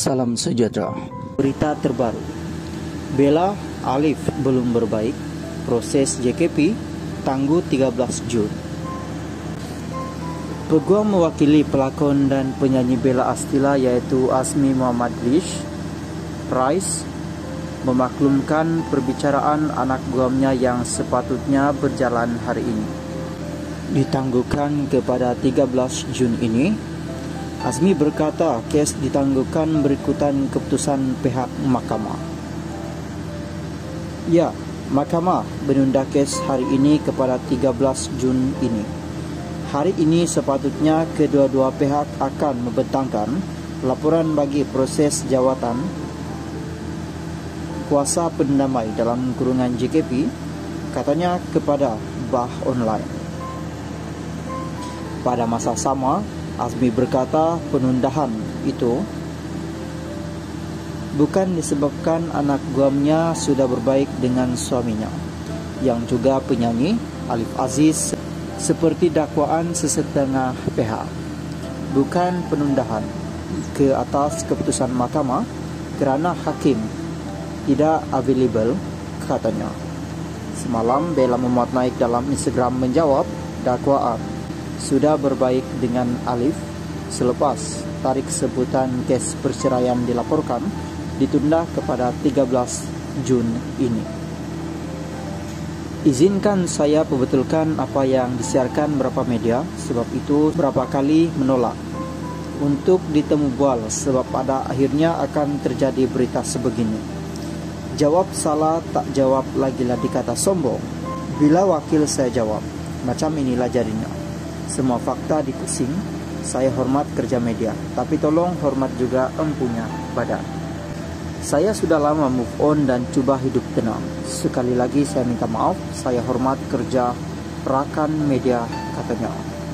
Salam sejahtera. Berita terbaru. Bella Alif belum berbaik. Proses JKP tangguh 13 Jun. Peguam mewakili pelakon dan penyanyi Bella Astila iaitu Azmi Muhammad Rais memaklumkan perbicaraan anak guamnya yang sepatutnya berjalan hari ini ditangguhkan kepada 13 Jun ini. Azmi berkata kes ditangguhkan berikutan keputusan pihak mahkamah. Ya, mahkamah menunda kes hari ini kepada 13 Jun ini. Hari ini sepatutnya kedua-dua pihak akan membentangkan laporan bagi proses jawatan kuasa pendamai dalam kurungan JKP, katanya kepada Bah Online. Pada masa sama, Azmi berkata penundaan itu bukan disebabkan anak guamnya sudah berbaik dengan suaminya, yang juga penyanyi Alif Aziz, seperti dakwaan sesetengah pihak. Bukan penundaan ke atas keputusan mahkamah kerana hakim tidak available, katanya. Semalam Bella memuat naik dalam Instagram menjawab dakwaan sudah berbaik dengan Alif selepas tarikh sebutan kes perceraian dilaporkan ditunda kepada 13 Jun ini. Izinkan saya membetulkan apa yang disiarkan beberapa media, sebab itu berapa kali menolak untuk ditemu bual sebab pada akhirnya akan terjadi berita sebegini. Jawab salah tak jawab lagi-lah dikata sombong. Bila wakil saya jawab, macam inilah jadinya. Semua fakta dipusing. Saya hormat kerja media, tapi tolong hormat juga empunya badan. Saya sudah lama move on dan cuba hidup tenang. Sekali lagi saya minta maaf. Saya hormat kerja rakan media, katanya.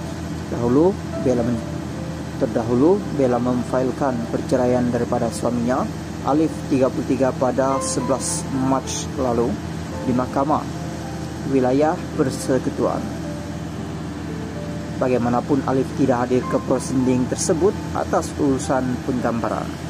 Terdahulu Bella memfailkan perceraian daripada suaminya Alif 33 pada 11 Mac lalu di Mahkamah Wilayah Persekutuan. Bagaimanapun Alif tidak hadir ke prosiding tersebut atas urusan penggambaran.